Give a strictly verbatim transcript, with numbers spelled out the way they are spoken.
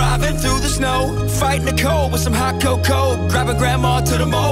Driving through the snow, fighting the cold with some hot cocoa. Grabbing grandma to the mall.